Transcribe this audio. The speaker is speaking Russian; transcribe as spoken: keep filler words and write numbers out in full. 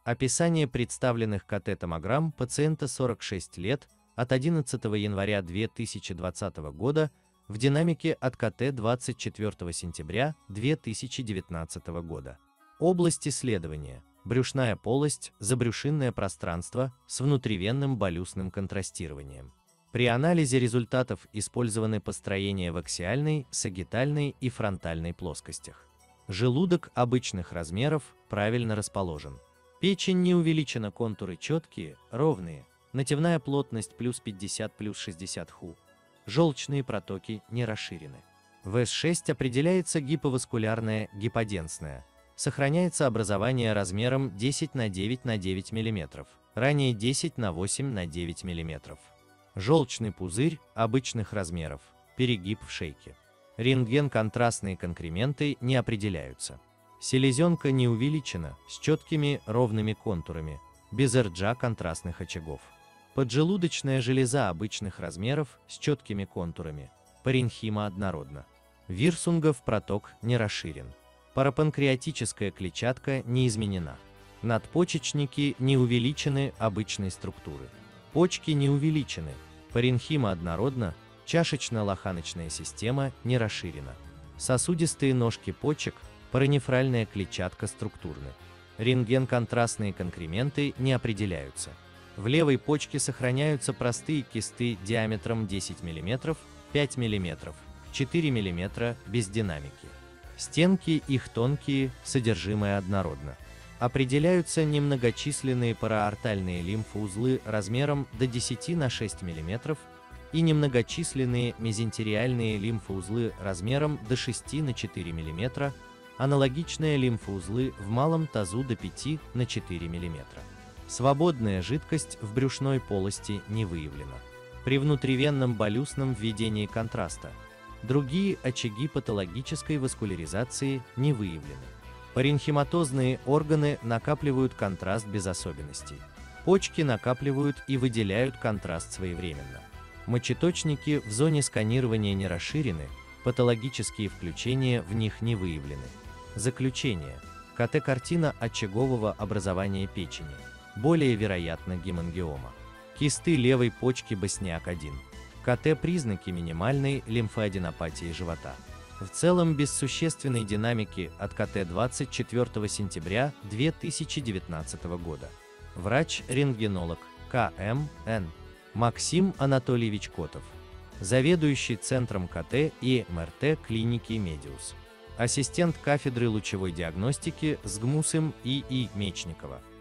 Описание представленных КТ-томограмм пациента сорок шесть лет от одиннадцатого января две тысячи двадцатого года в динамике от КТ двадцать четвёртого сентября две тысячи девятнадцатого года. Область исследования – брюшная полость, забрюшинное пространство с внутривенным болюсным контрастированием. При анализе результатов использованы построения в аксиальной, сагитальной и фронтальной плоскостях. Желудок обычных размеров правильно расположен. Печень не увеличена, контуры четкие, ровные, нативная плотность плюс пятьдесят плюс шестьдесят ху. Желчные протоки не расширены. В эс шесть определяется гиповаскулярная, гиподенсная. Сохраняется образование размером десять на девять на девять миллиметров, ранее десять на восемь на девять миллиметров. Желчный пузырь обычных размеров, перегиб в шейке. Рентген-контрастные конкременты не определяются. Селезенка не увеличена, с четкими ровными контурами, без рджа контрастных очагов. Поджелудочная железа обычных размеров с четкими контурами, паренхима однородна. Вирсунгов проток не расширен. Парапанкреатическая клетчатка не изменена. Надпочечники не увеличены обычной структуры. Почки не увеличены, паренхима однородна, чашечно-лоханочная система не расширена. Сосудистые ножки почек, паранефральная клетчатка структурны. Рентген-контрастные конкременты не определяются. В левой почке сохраняются простые кисты диаметром десять миллиметров, пять миллиметров, четыре миллиметра без динамики. Стенки их тонкие, содержимое однородно. Определяются немногочисленные параортальные лимфоузлы размером до десяти на шесть миллиметров и немногочисленные мезентериальные лимфоузлы размером до шести на четыре миллиметра, аналогичные лимфоузлы в малом тазу до пяти на четыре миллиметра. Свободная жидкость в брюшной полости не выявлена. При внутривенном болюсном введении контраста другие очаги патологической васкуляризации не выявлены. Паренхиматозные органы накапливают контраст без особенностей. Почки накапливают и выделяют контраст своевременно. Мочеточники в зоне сканирования не расширены, патологические включения в них не выявлены. Заключение. КТ-картина очагового образования печени. Более вероятно гемангиома. Кисты левой почки Босняк один. КТ-признаки минимальной лимфоаденопатии живота. В целом без существенной динамики от КТ двадцать четвёртого сентября две тысячи девятнадцатого года. Врач-рентгенолог К М Н Максим Анатольевич Котов. Заведующий Центром КТ и эм эр тэ клиники Медиус. Ассистент кафедры лучевой диагностики СГМУС им И И Мечникова.